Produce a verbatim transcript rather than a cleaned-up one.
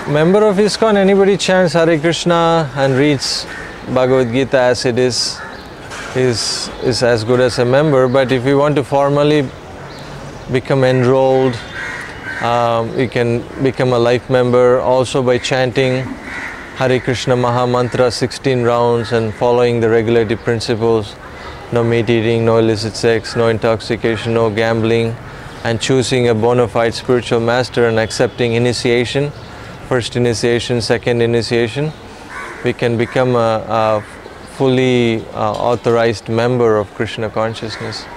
member of ISKCON, anybody chants Hare Krishna and reads Bhagavad Gita as it is, is, is as good as a member. But if you want to formally become enrolled, um, you can become a life member also by chanting Hare Krishna Maha Mantra sixteen rounds and following the regulative principles. No meat eating, no illicit sex, no intoxication, no gambling, and choosing a bona fide spiritual master and accepting initiation, first initiation, second initiation, we can become a, a fully uh, authorized member of Krishna consciousness.